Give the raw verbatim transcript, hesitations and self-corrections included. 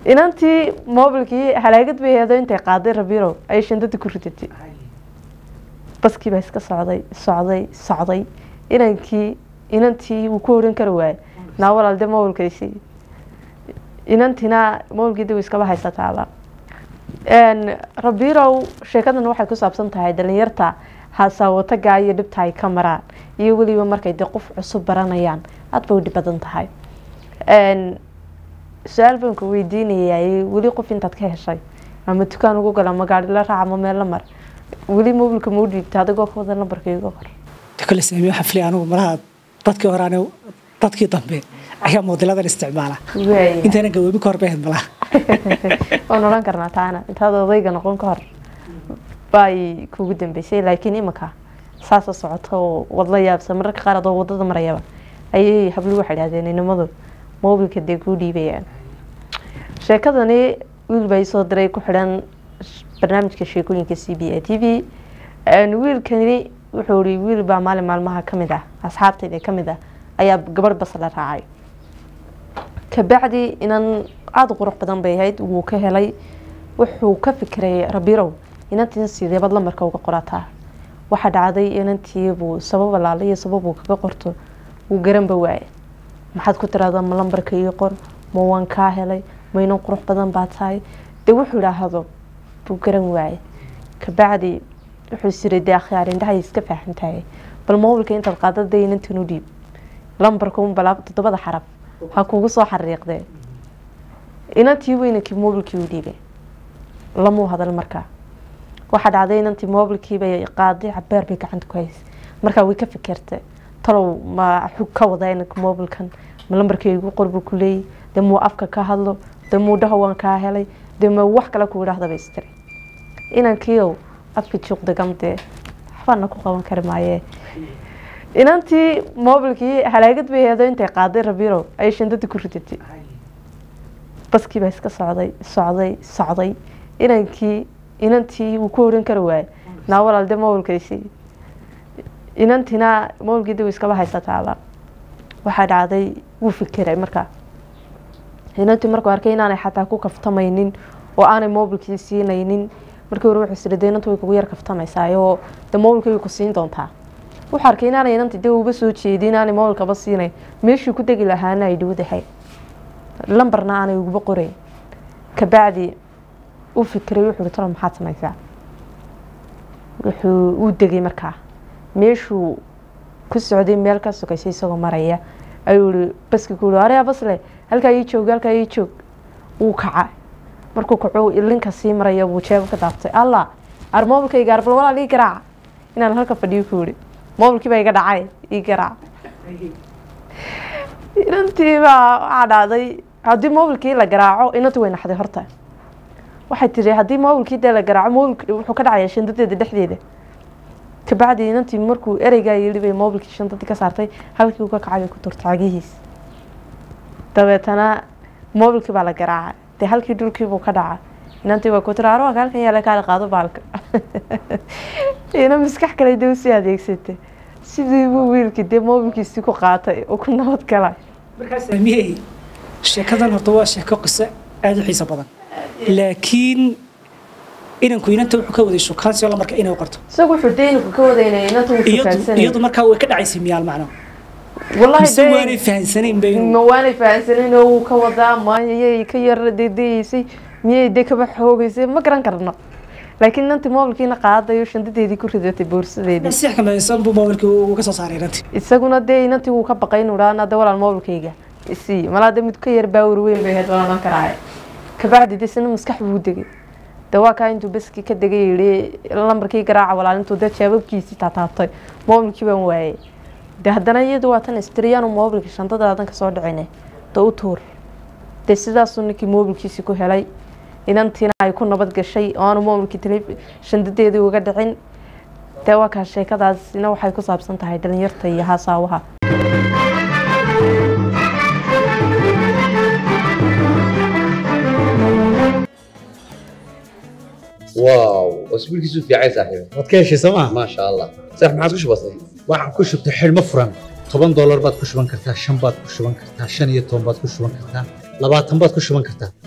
inantii mobilkii halaagad bay heedo intay qaaday Rabirow ay shandada ku ridatay baskii baa iska socday socday socday inankii inantii uu ku oran karo waay na walaalde mobilkiisi inantina mobilkii dib iska bahaysataa een Rabirow sheekadan waxay ku saabsan tahay dhalinyarta haasawata gaay dhibta ay ka maraan iyo waliba markay dad qof cusub baranayaan aad bay u dhibadan tahay een su'aal baan ku weydiinayay wali qof intaad ka heshay ama dukaan ugu gala magaalo la raac ama meel la mar wali mobilka ma u dhiibtay adigoo ka wada lambarkayga hor kale sameeyo xafli anigu malaha dadkii hore anigu dadkii dambe ayaa moodeladan isticmaala intaana gawaabi ka hor baahan malaha oo nolan karnaa taana intaad odayga noqon ka hor bay kugu dambeysay laakiin imaka saasa socoto wada yaabsan marka qaar adoo wadada marayaba ayay hablu waxay yiraahdeen inamadu mobilka dee ku dhiibayaan sheekadani wiil bay soo diray ku xiran barnaamijka sheekooyinka C B A T V aan wiilkani wuxuu yiri wiil baa maalin maalmaha kamid ah asxaabtayda kamid ah ayaa gabadh bas la raacay ka bacdi inan aad u qurux badan bay ahayd uu ka helay wuxuu ka fikiray Rabirow inantii sidee bad lambarka uga qorataa waxa dhacday inantii buu sabab laalay iyo sabab uu kaga qorto uu garan ba waayay maxaad ku tiraahdaa ma lambarka iyo qor ma waan ka helay ma inuu qurux badan baa tahay de wuxuu raahdo buu garan waayay ka bacdi wuxuu siray daakhiyaar indhaha iska faahantahay bal mobilka inta qaadaday inantii u dhiib lambarka un balaab todobada xaraf ha kugu soo xariiqday inantii weynakii mobilkii u dhiibay lamu hadal markaa waxa dhacday inantii mobilkii bay qaaday cabeer bay gacanta ku haysay markaa way ka fikirtay talow ma xug ka wada inanka mobilkan ma lambarkaygu qorbu ku leey demu afka ka hadlo demu dhaho waan ka helay demu wax kale ku yiraahdo bay istiri inankiiyo afka juqda gamde waxbana ku qaban kar maaye inantii mobilkii halaagad bay heedo intay qaaday Rabirow ay shandada ku ridatay baskii baa iska socday socday socday inankii inantii uu ku oran karo waay na walaalde mobilkiisi inantina mobilkii dib iska bahaysataa waxa dhacday wuu fikiray markaa inantii markuu arkay inaanay xataa ku kaftamaynin oo aanay mobilkii siinaynin markii hore wuxuu siday inantu way kugu yar kaftamaysaa oo de mobilkii ku siin doontaa wuxuu arkay inaanay inantii dib uba soo jeedin inaanay mobilka ba siinay meeshii ku degi lahaana ay dhawdahay lambarna aanay ugu qoray ka bacdi uu fikiray wuxuu talo maxaad samaysaa wuxuu u degay markaa meeshuu ku socday meel ka sokaysay isagoo maraya ayuu baski ku yiri basle halka ay joog halka ay joog uu kaca markuu kaco ilinka sii maraya uu jeeb ka daabtay alla ar mobilkayga arbal walaal ii garaac inaan halka fadhiyo ku yiri mobilkii baa iga dhacay ii garaac inantii baa dhacday haddii mobilkii la garaaco inantu way naxday horta waxay tiri haddii mobilkii de la garaaco mobilka wuxuu ka dhacaya shandadeeda dhexdeeda ka bacdi inantii markuu ereyga yiri bay mobilkii shandadii ka saartay halkii uu ka kacay ku turtaagihiis dabeetana mobilkii baa la garaacay de halkii dhulkii buu ka dhacay inantii waa ku tiraaro halkan yaa la kala qaado baalka ina miskax kale dib si adeegsatay sidii uu wiilkii de mobilkiisii ku qaatay oo ku nabad galay markaas saamiyay sheekadan horta waa sheeko qisa aad u xiiso badan laakiin inanku inanta wuxuu ka waday shukaansi la marka inay qorto isagu wuxuu deynku ka waday inanta uu shukaansanay iyadu markaa way ka dhacaysay miyaal macno wallahi de waanay fahansaneen bay ma waanay fahansaneen oo ka wada maayay ka yar deedeysay miyay de ka baxoogaysay ma garan karno laakiin inantii mobilkiina qaadayo shandadeedii ku ridatay boorsadeedii si xakamaysan buu mobilkii uu ka soo saaray inantii isaguna de inantii uu ka baqay inuu raana de walaal mobilkayga isi malaada mid ka yar baawr weyn bay had walaal karaay ka bacdi disna maskax buu degay dawa ka intuu baski ka degay yiri lambarkii garaaca walaal intuu dad shaababkiisii taataabtay mobilkii baan waayay de haddana iyadu waa tan istriyaan mobilkii shandadaadan ka soo dhacinay doo tuur de sidaas uu ninkii mobilkiisii ku helay inantiina ay ku nabad gashay oo aan mobilkii taleefan shandadeedii uga dhicin dawa ka sheekadaasina waxay ku saabsan tahay dhalinyarta iyo haasaawaha واو واسبوعك في عايز صاحبي wadkeeshi sama ما شاء الله صح ما عاد كش بسيط waxaan ku shubtay xilmo furan toban dollar baad ku shuban kartaa shan baad ku shuban kartaa shan iyo toban baad ku shuban kartaa labaatan baad ku shuban kartaa